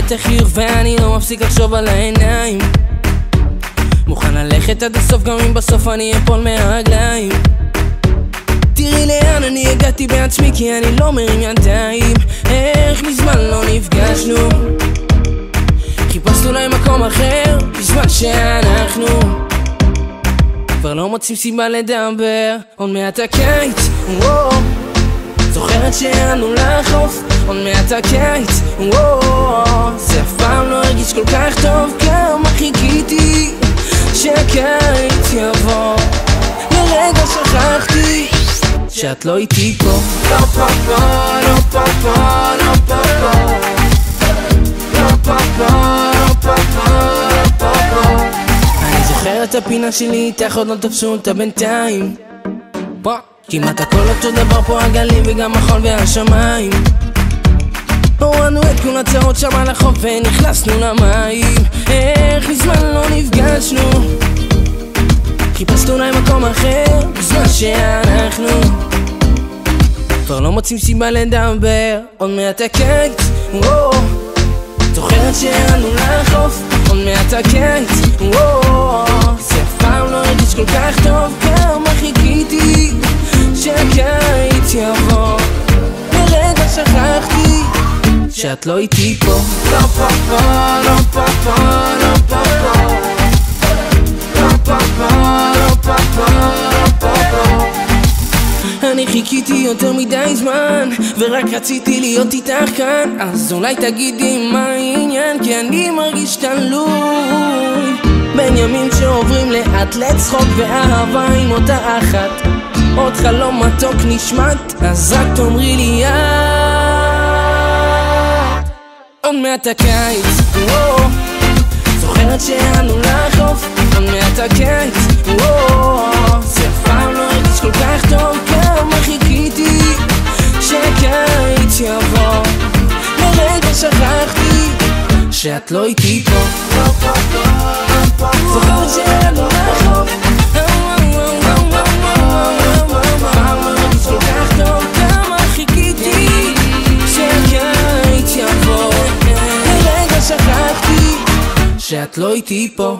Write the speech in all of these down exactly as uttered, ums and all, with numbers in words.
אוהבת החיוך ואני לא מפסיק לחשוב על העיניים. מוכן ללכת עד הסוף גם אם בסוף אני אפול מהרגליים. תראי לאן אני הגעתי בעצמי כי אני לא מרים ידיים. איך מזמן לא נפגשנו, חיפשנו להם מקום אחר בזמן שאנחנו כבר לא מוצאים סיבה לדבר. עוד מעט הקיץ, וואו, זוכרת שהגענו לחוף. עוד מעט הקיץ, וואו, זה אף פעם לא הרגיש כל כך טוב. כמה חיכיתי שהקיץ יבוא, לרגע שכחתי שאת לא איתי פה. לא פה פה, לא פה פה, לא פה פה, לא פה פה, לא פה פה, לא פה פה. אני זוכר את הפינה שלי איתך, עוד לא תפסו אותה בינתיים. פה כמעט הכל אותו דבר, פה הגלים וגם החול והשמיים. הורדנו את כל הצרות שם על החוף ונכנסנו למים. איך מזמן לא נפגשנו, חיפשנו להם מקום אחר בזמן שאנחנו כבר לא מוצאים סיבה לדבר. עוד מעט הקיץ, וואו, זוכרת שהגענו לחוף. עוד מעט הקיץ, וואו, זה אף פעם לא הרגיש כל כך טוב. כמה חיכיתי שהקיץ יבוא, לרגע שכחתי שאת לא איתי פה. לא פה פה, לא פה פה, לא פה פה, לא פה פה, לא פה פה, לא פה פה. אני חיכיתי יותר מדי זמן ורק רציתי להיות איתך כאן. אז אולי תגידי מה העניין, כי אני מרגיש תלוי בין ימים שעוברים לאט לצחוק ואהבה עם אותה אחת. עוד חלום מתוק נשמט, אז רק תאמרי לי את. עוד מעט הקיץ, וואו, זוכרת שהגענו לחוף. עוד מעט הקיץ, וואו, זה אף פעם לא הרגיש כל כך טוב. כמה חיכיתי שהקיץ יבוא, לרגע שכחתי שאת לא איתי פה. זוכרת שהגענו לחוף, שאת לא איתי פה.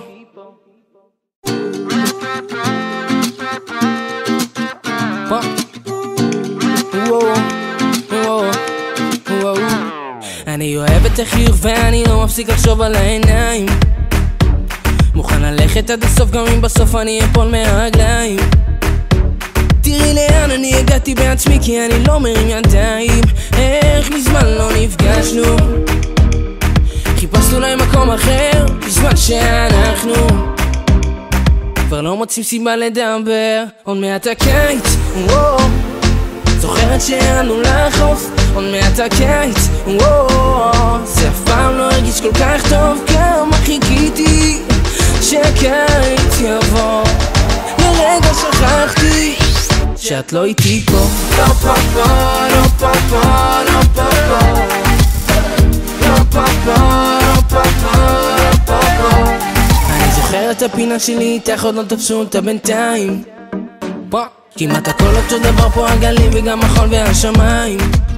אני אוהבת החיוך ואני לא מפסיק לחשוב על העיניים. מוכן ללכת עד הסוף גם אם בסוף אני אפול מהרגליים. תראי לאן אני הגעתי בעצמי כי אני לא מרים ידיים. איך מזמן לא נפגשנו, חיפשנו להם מקום אחר בזמן שאנחנו כבר לא מוצאים סיבה לדבר. עוד מעט הקיץ, וואו, זוכרת שהגענו לחוף. עוד מעט הקיץ, וואו, זה אף פעם לא הרגיש כל כך טוב. כמה חיכיתי שהקיץ יבוא, לרגע שכחתי שאת לא איתי פה. לא פה פה, לא פה פה, לא פה פה, לא פה פה, לא פה פה, לא פה פה. אני זוכר את הפינה שלי איתך, עוד לא תפסו אותה בינתיים. פה כמעט הכל אותו דבר, פה הגלים וגם החול והשמיים.